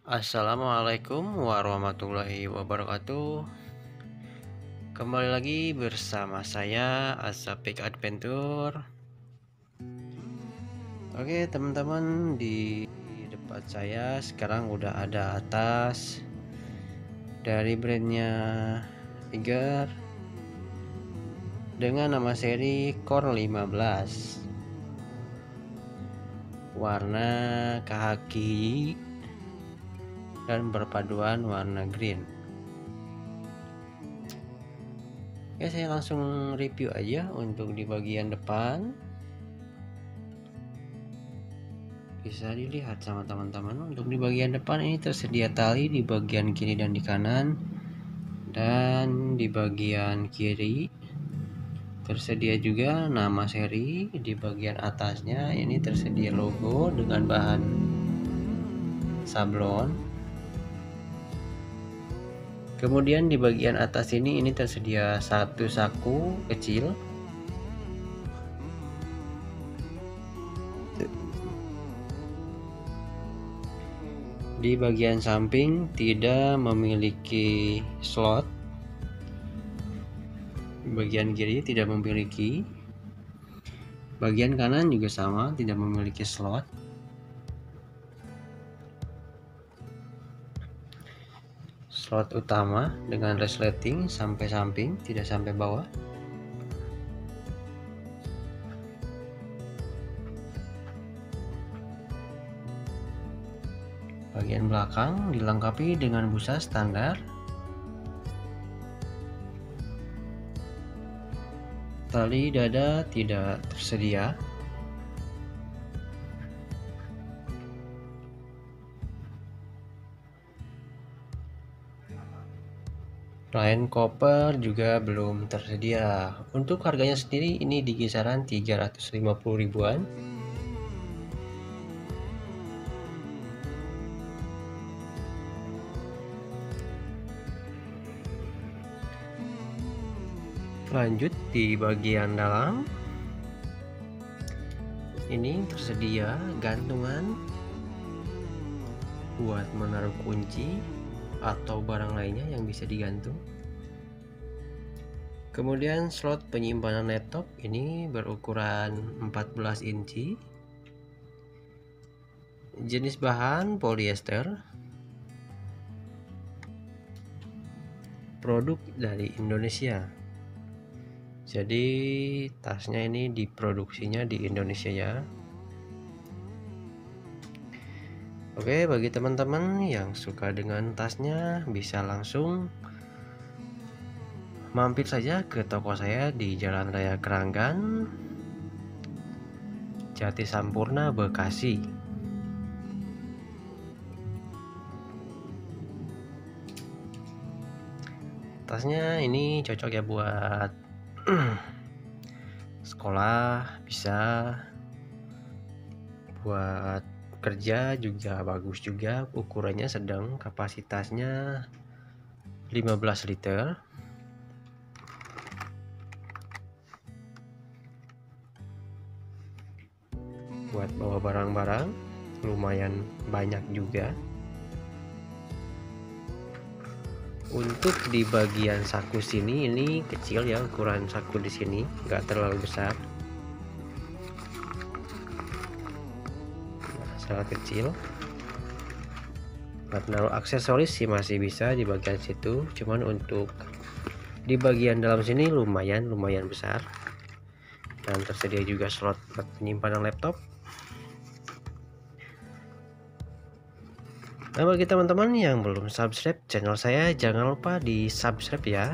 Assalamualaikum warahmatullahi wabarakatuh. Kembali lagi bersama saya Asapik Adventure. Oke teman-teman, di depan saya sekarang udah ada tas dari brandnya Eiger dengan nama seri Core 15, warna khaki dan berpaduan warna green. Ya, saya langsung review aja. Untuk di bagian depan bisa dilihat sama teman-teman. Untuk di bagian depan ini tersedia tali di bagian kiri dan di kanan, dan di bagian kiri tersedia juga nama seri. Di bagian atasnya ini tersedia logo dengan bahan sablon. Kemudian di bagian atas ini tersedia satu saku kecil. Di bagian samping tidak memiliki slot. Di bagian kiri tidak memiliki. Bagian kanan juga sama, tidak memiliki slot. Slot utama dengan resleting sampai samping, tidak sampai bawah. Bagian belakang dilengkapi dengan busa standar. Tali dada tidak tersedia. Line koper juga belum tersedia. Untuk harganya sendiri ini di kisaran 350 ribuan. Lanjut di bagian dalam, ini tersedia gantungan buat menaruh kunci atau barang lainnya yang bisa digantung. Kemudian slot penyimpanan laptop ini berukuran 14 inci. Jenis bahan polyester. Produk dari Indonesia. Jadi tasnya ini diproduksinya di Indonesia ya. Oke, bagi teman-teman yang suka dengan tasnya bisa langsung mampir saja ke toko saya di Jalan Raya Keranggan, Jati Sampurna, Bekasi. Tasnya ini cocok ya buat sekolah, bisa buat kerja juga bagus juga. Ukurannya sedang, kapasitasnya 15 liter. Buat bawa barang-barang lumayan banyak juga. Untuk di bagian saku sini ini kecil ya, ukuran saku di sini nggak terlalu besar, sangat kecil. Buat naruh aksesoris sih masih bisa di bagian situ, cuman untuk di bagian dalam sini lumayan besar. Dan tersedia juga slot buat penyimpanan laptop. Nah, bagi teman-teman yang belum subscribe channel saya, jangan lupa di subscribe ya.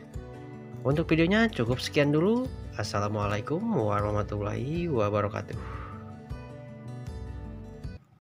Untuk videonya cukup sekian dulu. Assalamualaikum warahmatullahi wabarakatuh.